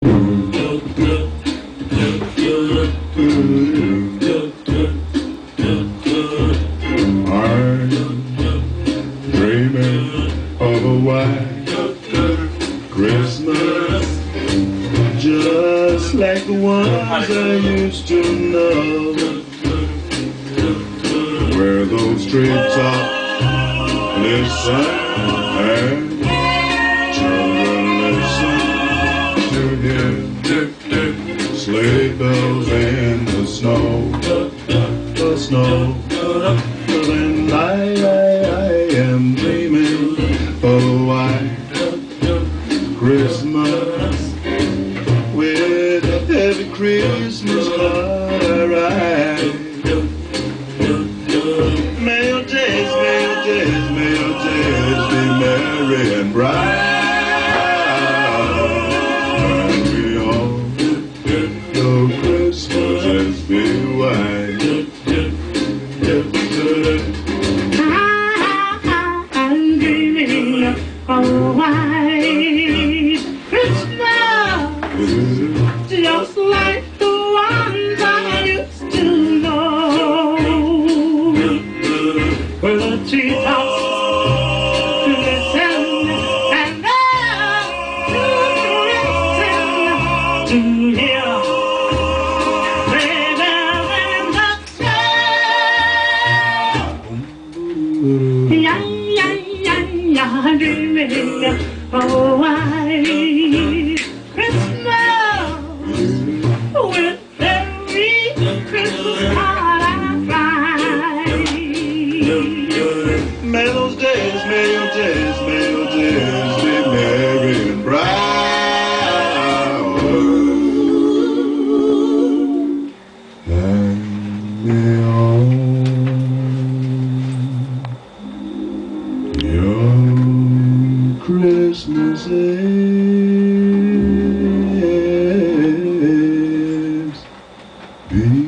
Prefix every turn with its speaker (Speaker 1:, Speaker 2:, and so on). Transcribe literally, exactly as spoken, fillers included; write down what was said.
Speaker 1: I'm dreaming of a white Christmas, just like the ones I used to know, where those treetops listen and children listen to hear sleigh bells in the snow, the snow. And I, I, I am dreaming of a white Christmas, with every Christmas card I write. May your days, may your days, may your days be merry and bright. And we all know Christmases be white.
Speaker 2: I'm dreaming of a white Christmas, just like the ones I used to know, where the treetops listen and the children listen to hear sleigh bells in the snow. Yeah, yeah, yeah, yeah, I'm dreaming of a white Christmas, with every Christmas card I write.
Speaker 1: May those days, may your days, may your days be merry and bright. And may all your Christmases be